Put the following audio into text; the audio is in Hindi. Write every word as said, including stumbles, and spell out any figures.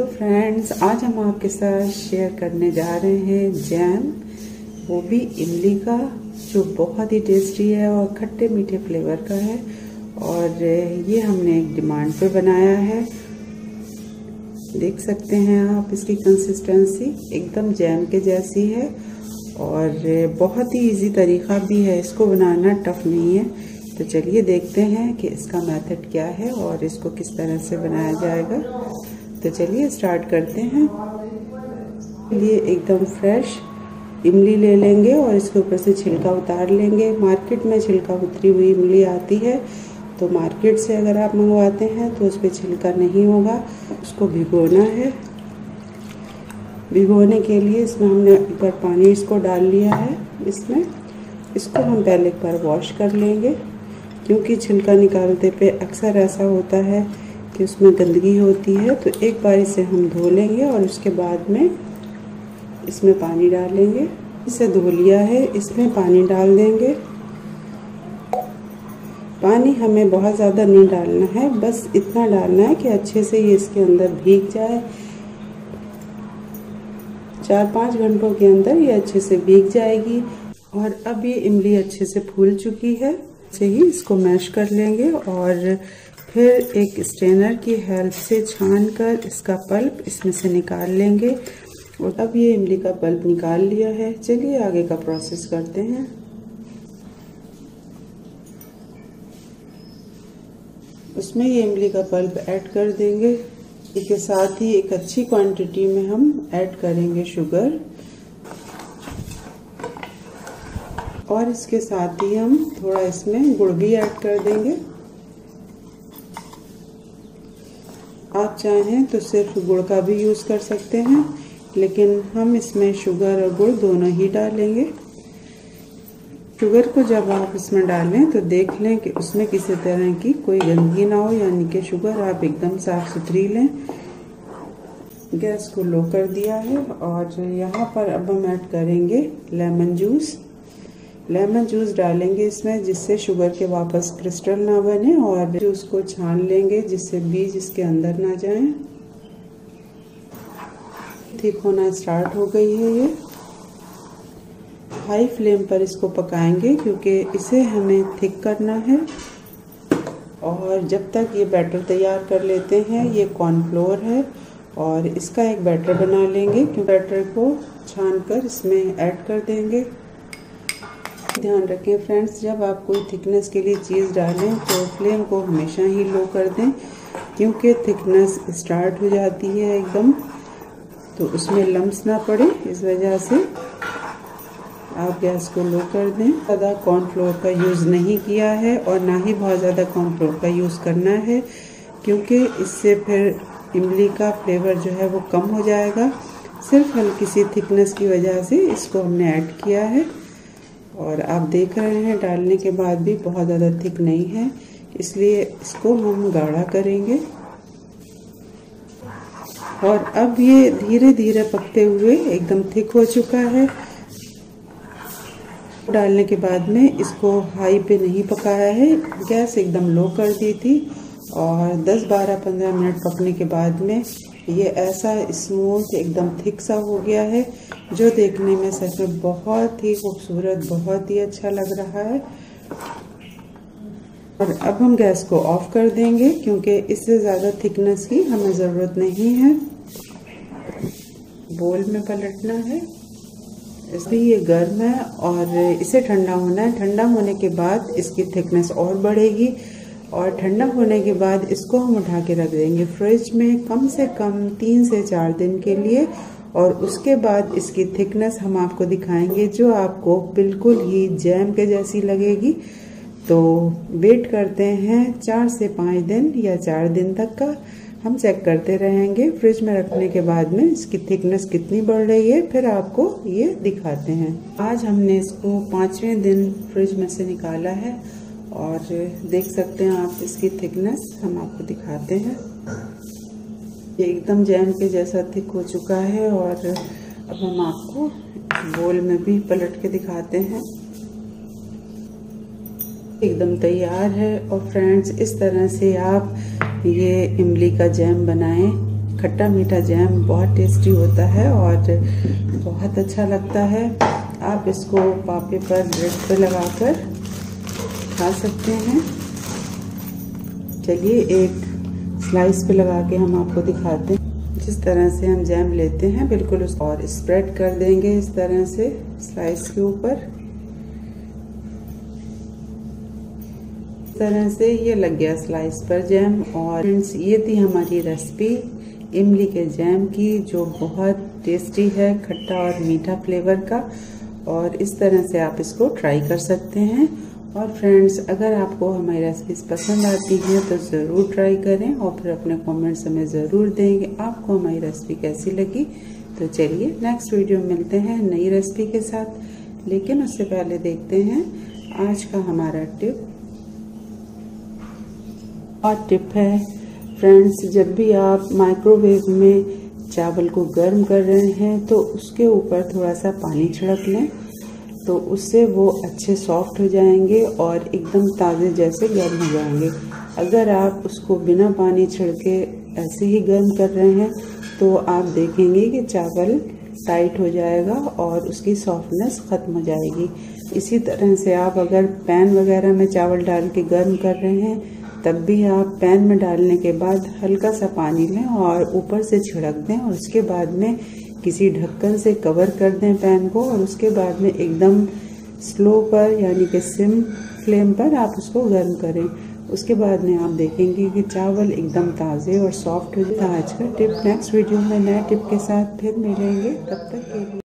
तो फ्रेंड्स, आज हम आपके साथ शेयर करने जा रहे हैं जैम, वो भी इमली का, जो बहुत ही टेस्टी है और खट्टे मीठे फ्लेवर का है। और ये हमने एक डिमांड पे बनाया है। देख सकते हैं आप, इसकी कंसिस्टेंसी एकदम जैम के जैसी है और बहुत ही इजी तरीका भी है, इसको बनाना टफ नहीं है। तो चलिए देखते हैं कि इसका मेथड क्या है और इसको किस तरह से बनाया जाएगा। तो चलिए स्टार्ट करते हैं। ये एकदम फ्रेश इमली ले लेंगे और इसके ऊपर से छिलका उतार लेंगे। मार्केट में छिलका उतरी हुई इमली आती है, तो मार्केट से अगर आप मंगवाते हैं तो उस पर छिलका नहीं होगा। उसको भिगोना है। भिगोने के लिए इसमें हमने एक बार पानी इसको डाल लिया है। इसमें इसको हम पहले एक बार वॉश कर लेंगे, क्योंकि छिलका निकालते पे अक्सर ऐसा होता है कि उसमें गंदगी होती है। तो एक बार इसे हम धो लेंगे और उसके बाद में इसमें पानी डालेंगे। इसे धो लिया है, इसमें पानी डाल देंगे। पानी हमें बहुत ज़्यादा नहीं डालना है, बस इतना डालना है कि अच्छे से ये इसके अंदर भीग जाए। चार पाँच घंटों के अंदर ये अच्छे से भीग जाएगी। और अब ये इमली अच्छे से फूल चुकी है। से ही इसको मैश कर लेंगे और फिर एक स्ट्रेनर की हेल्प से छानकर इसका पल्प इसमें से निकाल लेंगे। और अब ये इमली का पल्प निकाल लिया है। चलिए आगे का प्रोसेस करते हैं। उसमें ये इमली का पल्प ऐड कर देंगे। इसके साथ ही एक अच्छी क्वांटिटी में हम ऐड करेंगे शुगर, और इसके साथ ही हम थोड़ा इसमें गुड़ भी ऐड कर देंगे। आप चाहें तो सिर्फ गुड़ का भी यूज़ कर सकते हैं, लेकिन हम इसमें शुगर और गुड़ दोनों ही डालेंगे। शुगर को जब आप इसमें डालें तो देख लें कि उसमें किसी तरह की कोई गंदगी ना हो, यानी कि शुगर आप एकदम साफ सुथरी लें। गैस को लो कर दिया है और यहाँ पर अब हम ऐड करेंगे लेमन जूस। लेमन जूस डालेंगे इसमें, जिससे शुगर के वापस क्रिस्टल ना बने, और जूस को छान लेंगे जिससे बीज इसके अंदर ना जाएं। थिक होना स्टार्ट हो गई है ये। हाई फ्लेम पर इसको पकाएंगे, क्योंकि इसे हमें थिक करना है। और जब तक ये बैटर तैयार कर लेते हैं, ये कॉर्नफ्लोर है और इसका एक बैटर बना लेंगे। क्योंकि बैटर को छानकर इसमें ऐड कर देंगे। ध्यान रखें फ्रेंड्स, जब आप कोई थिकनेस के लिए चीज़ डालें तो फ्लेम को हमेशा ही लो कर दें, क्योंकि थिकनेस स्टार्ट हो जाती है एकदम, तो उसमें लम्स ना पड़े। इस वजह से आप गैस को लो कर दें। ज़्यादा कॉर्नफ्लोर का यूज़ नहीं किया है और ना ही बहुत ज़्यादा कॉर्नफ्लोर का यूज़ करना है, क्योंकि इससे फिर इमली का फ्लेवर जो है वो कम हो जाएगा। सिर्फ हल्की सी थिकनेस की वजह से इसको हमने ऐड किया है। और आप देख रहे हैं डालने के बाद भी बहुत ज़्यादा थिक नहीं है, इसलिए इसको हम गाढ़ा करेंगे। और अब ये धीरे धीरे पकते हुए एकदम थिक हो चुका है। डालने के बाद में इसको हाई पे नहीं पकाया है, गैस एकदम लो कर दी थी। और दस बारह पंद्रह मिनट पकने के बाद में ये ऐसा स्मूथ एकदम थिक सा हो गया है, जो देखने में सच में बहुत ही खूबसूरत, बहुत ही अच्छा लग रहा है। और अब हम गैस को ऑफ कर देंगे, क्योंकि इससे ज़्यादा थिकनेस की हमें ज़रूरत नहीं है। बोल में पलटना है। इसलिए ये गर्म है और इसे ठंडा होना है। ठंडा होने के बाद इसकी थिकनेस और बढ़ेगी, और ठंडा होने के बाद इसको हम उठा के रख देंगे फ्रिज में कम से कम तीन से चार दिन के लिए। और उसके बाद इसकी थिकनेस हम आपको दिखाएंगे, जो आपको बिल्कुल ही जैम के जैसी लगेगी। तो वेट करते हैं चार से पाँच दिन या चार दिन तक का। हम चेक करते रहेंगे फ्रिज में रखने के बाद में इसकी थिकनेस कितनी बढ़ रही है, फिर आपको ये दिखाते हैं। आज हमने इसको पाँचवें दिन फ्रिज में से निकाला है और देख सकते हैं आप इसकी थिकनेस, हम आपको दिखाते हैं। ये एकदम जैम के जैसा थिक हो चुका है। और अब हम आपको बोल में भी पलट के दिखाते हैं। एकदम तैयार है। और फ्रेंड्स, इस तरह से आप ये इमली का जैम बनाएं। खट्टा मीठा जैम बहुत टेस्टी होता है और बहुत अच्छा लगता है। आप इसको पापे पर ब्रेड पर लगाकर खा सकते हैं। चलिए एक स्लाइस पे लगा के हम आपको दिखाते हैं। जिस तरह से हम जैम लेते हैं बिल्कुल उस और स्प्रेड कर देंगे इस तरह से स्लाइस के ऊपर। इस तरह से ये लग गया स्लाइस पर जैम। और फ्रेंड्स ये थी हमारी रेसिपी इमली के जैम की, जो बहुत टेस्टी है, खट्टा और मीठा फ्लेवर का। और इस तरह से आप इसको ट्राई कर सकते हैं। और फ्रेंड्स अगर आपको हमारी रेसिपीज पसंद आती हैं तो ज़रूर ट्राई करें और फिर अपने कमेंट्स हमें ज़रूर दें कि आपको हमारी रेसिपी कैसी लगी। तो चलिए नेक्स्ट वीडियो में मिलते हैं नई रेसिपी के साथ। लेकिन उससे पहले देखते हैं आज का हमारा टिप। और टिप है फ्रेंड्स, जब भी आप माइक्रोवेव में चावल को गर्म कर रहे हैं तो उसके ऊपर थोड़ा सा पानी छिड़क लें, तो उससे वो अच्छे सॉफ्ट हो जाएंगे और एकदम ताज़े जैसे गर्म हो जाएंगे। अगर आप उसको बिना पानी छिड़के ऐसे ही गर्म कर रहे हैं तो आप देखेंगे कि चावल टाइट हो जाएगा और उसकी सॉफ्टनेस ख़त्म हो जाएगी। इसी तरह से आप अगर पैन वगैरह में चावल डाल के गर्म कर रहे हैं तब भी आप पैन में डालने के बाद हल्का सा पानी लें और ऊपर से छिड़क दें और उसके बाद में किसी ढक्कन से कवर कर दें पैन को। और उसके बाद में एकदम स्लो पर यानी कि सिम फ्लेम पर आप उसको गर्म करें। उसके बाद में आप देखेंगे कि चावल एकदम ताज़े और सॉफ्ट हो जाए। आज का टिप नेक्स्ट वीडियो में नए टिप के साथ फिर मिलेंगे, तब तक के लिए।